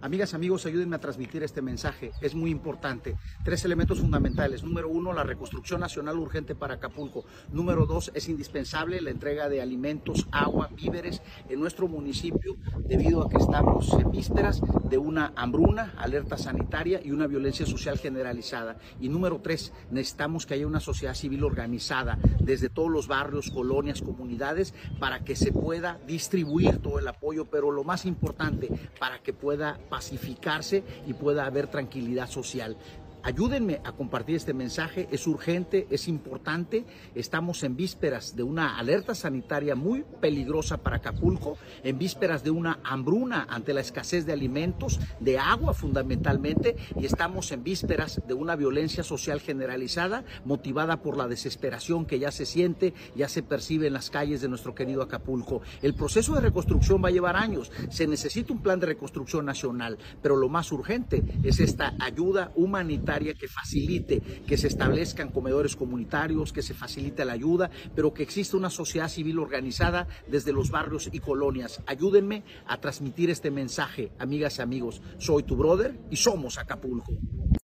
Amigas, amigos, ayúdenme a transmitir este mensaje, es muy importante. 3 elementos fundamentales. Número 1, la reconstrucción nacional urgente para Acapulco. Número 2, es indispensable la entrega de alimentos, agua, víveres en nuestro municipio, debido a que estamos en vísperas de una hambruna, alerta sanitaria y una violencia social generalizada. Y número 3, necesitamos que haya una sociedad civil organizada desde todos los barrios, colonias, comunidades, para que se pueda distribuir todo el apoyo, pero lo más importante, para que pueda pacificarse y pueda haber tranquilidad social. Ayúdenme a compartir este mensaje, es urgente, es importante. Estamos en vísperas de una alerta sanitaria muy peligrosa para Acapulco, en vísperas de una hambruna ante la escasez de alimentos, de agua fundamentalmente, y estamos en vísperas de una violencia social generalizada motivada por la desesperación que ya se siente, ya se percibe en las calles de nuestro querido Acapulco. El proceso de reconstrucción va a llevar años, se necesita un plan de reconstrucción nacional, pero lo más urgente es esta ayuda humanitaria que facilite que se establezcan comedores comunitarios, que se facilite la ayuda, pero que exista una sociedad civil organizada desde los barrios y colonias. Ayúdenme a transmitir este mensaje, amigas y amigos. Soy tu brother y somos Acapulco.